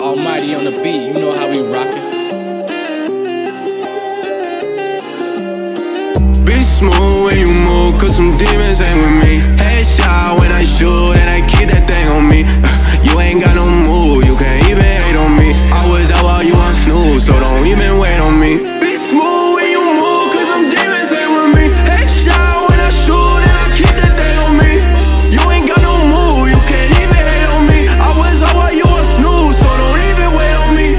Almighty on the beat, you know how we rockin'. Be smooth when you move, cause some demons ain't with me. Headshot when I shoot, and I keep that thing on me. You ain't got no move, you can't even hate on me. I was out while you on snooze, so don't even wait on me. Be smooth when you move, cause some demons ain't with me. Headshot when I shoot, and I keep that thing on me. You ain't got no move, you can't even hate on me. I was out while you on snooze, so don't even wait on me.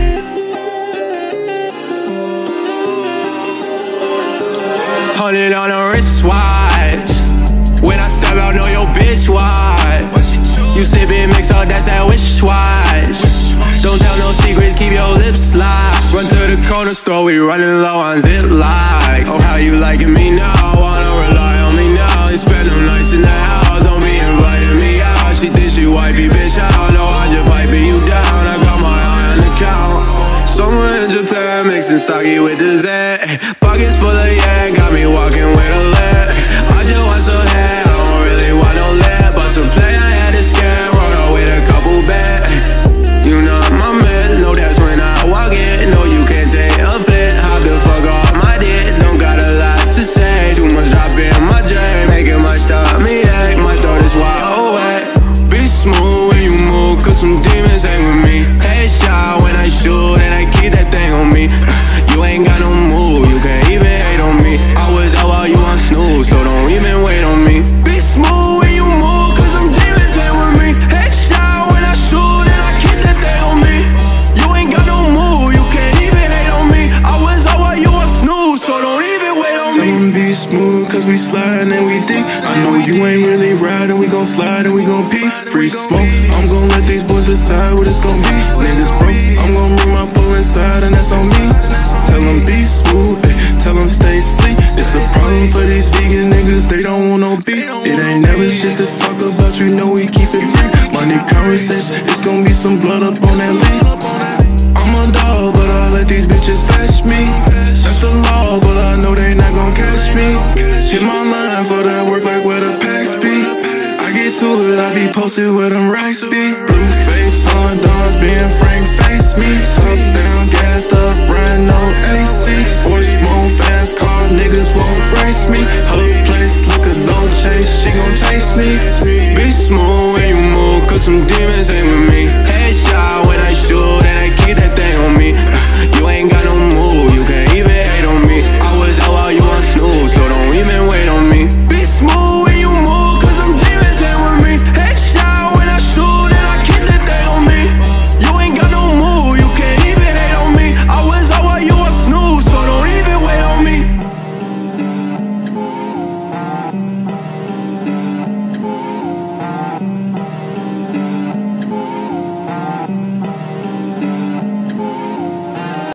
100 on a wristwatch. When I step out, know your bitch watch. You sippin' mix up, that's that wish watch. Don't tell no secrets, keep your lips locked. Run to the corner store, we running low on Ziplocs. Oh, how you liking me now? Wanna rely on me now? You spend them nights in the house, don't be inviting me out. She thinks she wifey, bitch, I don't know, I'm just piping you down. I got my eye on the count. Somewhere in Japan, mixing sake with the Zen. Pockets full of yen, got me walking with a limp. I just want some hair, I don't really want no lip. But some play, I had to scam, rolled out with a couple bad. You know my man, know that's when I walk in. No, you can't take a flip, hop the fuck off my dick. Don't got a lot to say, too much drop in my drain. Making my stop me act, my throat is wide awake. Be smooth when you move, cause some demons ain't with me. Headshot when I shoot, and I keep that thing on me. You ain't got no move, you can't even hate on me. I was out while you on snooze, so don't even wait on me. Be smooth when you move, cause some demons ain't with me. Headshot when I shoot, and I keep that thing on me. You ain't got no move, you can't even hate on me. I was out while you on snooze, so don't even wait on me. Tell them be smooth, cause we sliding and we deep. I know you ain't really riding, we gon' slide and we gon' pee. Free smoke, I'm gon' let these boys decide what it's gon' be. Niggas broke, I'm gon' bring my pole inside and that's on me. Tell them be smooth, tell them stay sleep. It's a problem for these vegan niggas, they don't want no beef. It ain't never shit to talk about, you know we keep it free. Money conversation, it's gon' be some blood up on that leaf. I'm a dog, but I let these bitches fetch me. That's the law, but I know they not gon' catch me. Hit my line for that work like where the packs be. I get to it, I be posted where them racks be. Blue face on dogs being